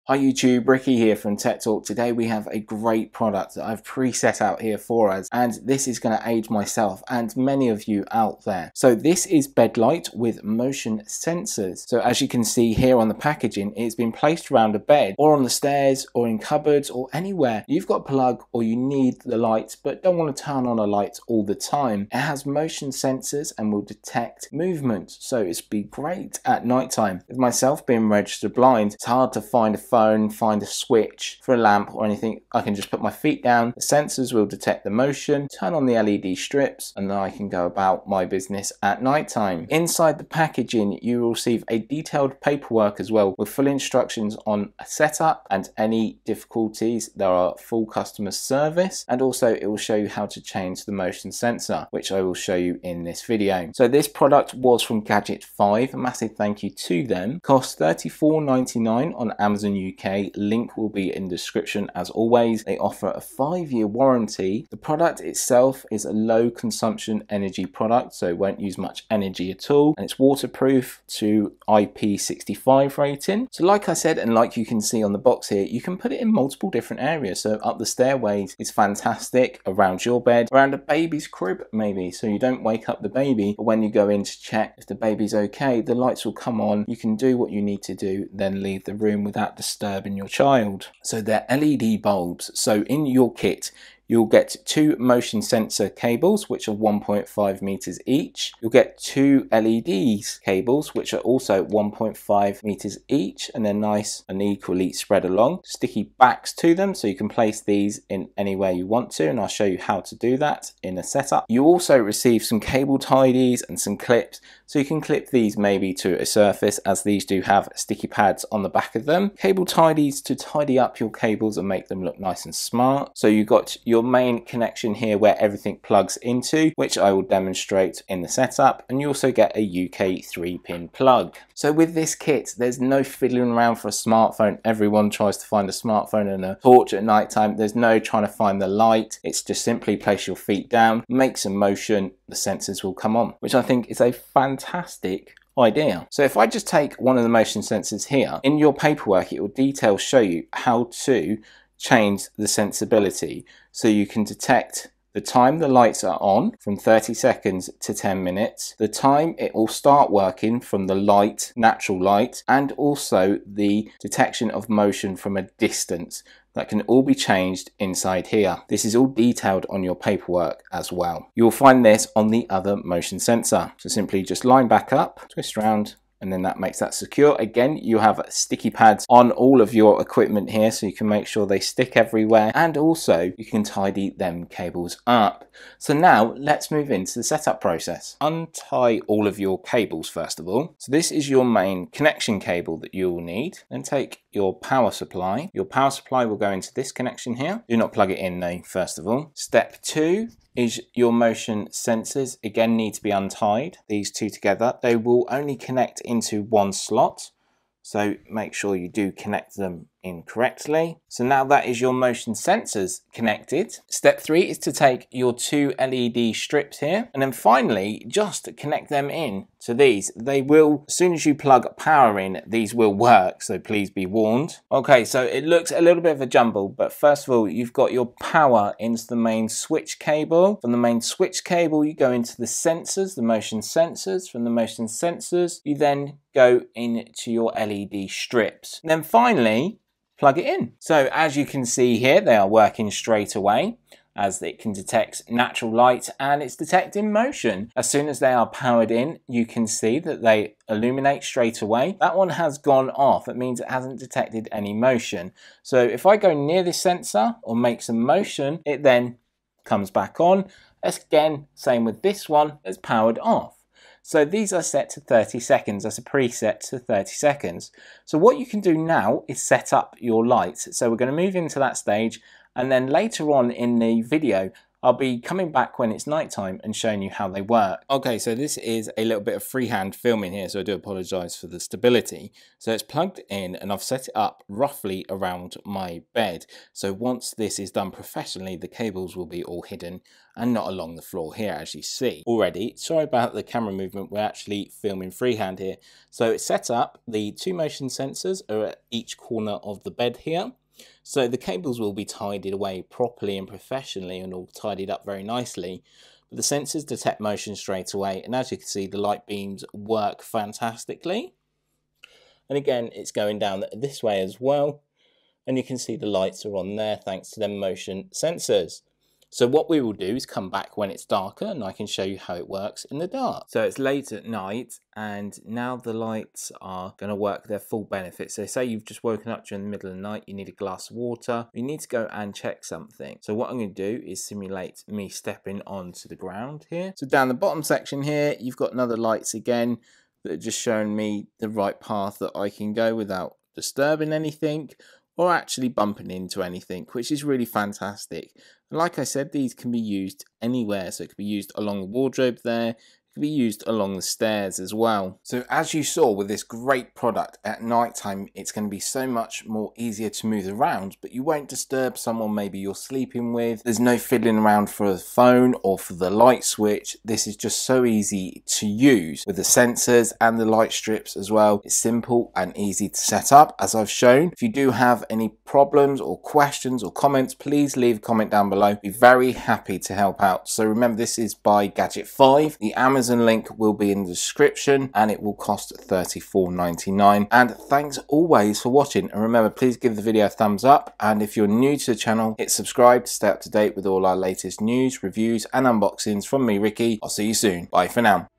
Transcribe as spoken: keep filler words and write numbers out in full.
Hi YouTube, Ricky here from Tech Talk. Today we have a great product that I've pre-set out here for us, and this is going to aid myself and many of you out there. So this is bed light with motion sensors. So as you can see here on the packaging, it's been placed around a bed or on the stairs or in cupboards or anywhere you've got a plug or you need the lights but don't want to turn on a light all the time. It has motion sensors and will detect movement, so it's be great at night time. With myself being registered blind, it's hard to find a phone Phone, find a switch for a lamp or anything. I can just put my feet down, the sensors will detect the motion, turn on the L E D strips, and then I can go about my business at night time. Inside the packaging you will receive a detailed paperwork as well with full instructions on a setup and any difficulties. There are full customer service, and also it will show you how to change the motion sensor, which I will show you in this video. So this product was from Gadget five, a massive thank you to them. Cost thirty-four ninety-nine on Amazon U K, link will be in description as always. They offer a five year warranty. The product itself is a low consumption energy product, so it won't use much energy at all, and it's waterproof to I P sixty-five rating. So like I said, and like you can see on the box here, you can put it in multiple different areas. So up the stairways is fantastic, around your bed, around a baby's crib maybe, so you don't wake up the baby, but when you go in to check if the baby's okay, the lights will come on, you can do what you need to do, then leave the room without disturbing your child. So they're L E D bulbs. So in your kit you'll get two motion sensor cables which are one point five meters each. You'll get two L E Ds cables which are also one point five meters each, and they're nice and equally spread along. Sticky backs to them, so you can place these in any way you want to, and I'll show you how to do that in a setup. You also receive some cable tidies and some clips, so you can clip these maybe to a surface, as these do have sticky pads on the back of them. Cable tidies to tidy up your cables and make them look nice and smart. So you've got your main connection here where everything plugs into, which I will demonstrate in the setup, and you also get a U K three pin plug. So with this kit there's no fiddling around for a smartphone. Everyone tries to find a smartphone and a torch at night time. There's no trying to find the light. It's just simply place your feet down, make some motion, the sensors will come on, which I think is a fantastic idea. So if I just take one of the motion sensors here, in your paperwork it will detail show you how to change the sensibility, so you can detect the time the lights are on from thirty seconds to ten minutes, the time it will start working from the light, natural light, and also the detection of motion from a distance. That can all be changed inside here. This is all detailed on your paperwork as well. You'll find this on the other motion sensor. So simply just line back up, twist around, and then that makes that secure. Again, you have sticky pads on all of your equipment here, so you can make sure they stick everywhere, and also you can tidy them cables up. So now let's move into the setup process. Untie all of your cables first of all. So this is your main connection cable that you will need. Then take your power supply. Your power supply will go into this connection here. Do not plug it in though, first of all. Step two is your motion sensors. Again, need to be untied. These two together, they will only connect into one slot, so make sure you do connect them in correctly. So now that is your motion sensors connected. Step three is to take your two L E D strips here, and then finally just connect them in to these. They will, as soon as you plug power in, these will work, so please be warned. Okay, so it looks a little bit of a jumble, but first of all you've got your power into the main switch cable. From the main switch cable you go into the sensors, the motion sensors. From the motion sensors you then go into your L E D strips. And then finally plug it in. So as you can see here, they are working straight away, as it can detect natural light and it's detecting motion. As soon as they are powered in, you can see that they illuminate straight away. That one has gone off. It means it hasn't detected any motion. So if I go near this sensor or make some motion, it then comes back on. Again, same with this one, it's powered off. So these are set to thirty seconds, that's a preset to thirty seconds. So what you can do now is set up your lights. So we're going to move into that stage, and then later on in the video I'll be coming back when it's nighttime and showing you how they work. Okay, so this is a little bit of freehand filming here, so I do apologise for the stability. So it's plugged in and I've set it up roughly around my bed. So once this is done professionally, the cables will be all hidden and not along the floor here, as you see already. Sorry about the camera movement, we're actually filming freehand here. So it's set up, the two motion sensors are at each corner of the bed here. So the cables will be tidied away properly and professionally and all tidied up very nicely. But the sensors detect motion straight away, and as you can see, the light beams work fantastically. And again, it's going down this way as well. And you can see the lights are on there thanks to them motion sensors. So what we will do is come back when it's darker and I can show you how it works in the dark. So it's late at night and now the lights are going to work their full benefit. So say you've just woken up during the middle of the night, you need a glass of water, you need to go and check something. So what I'm going to do is simulate me stepping onto the ground here. So down the bottom section here, you've got another lights again that are just showing me the right path that I can go without disturbing anything or actually bumping into anything, which is really fantastic. And like I said, these can be used anywhere. So it could be used along the wardrobe there, it could be used along the stairs as well. So as you saw with this great product, at night time it's going to be so much more easier to move around, but you won't disturb someone maybe you're sleeping with. There's no fiddling around for the phone or for the light switch. This is just so easy to use with the sensors and the light strips as well. It's simple and easy to set up as I've shown. If you do have any problems or questions or comments, please leave a comment down below. Be very happy to help out. So remember, this is by Gadget five. The Amazon link will be in the description and it will cost thirty-four ninety-nine. And thanks always for watching, and remember, please give the video a thumbs up, and if you're new to the channel, hit subscribe to stay up to date with all our latest news, reviews and unboxings from me, Ricky. I'll see you soon. Bye for now.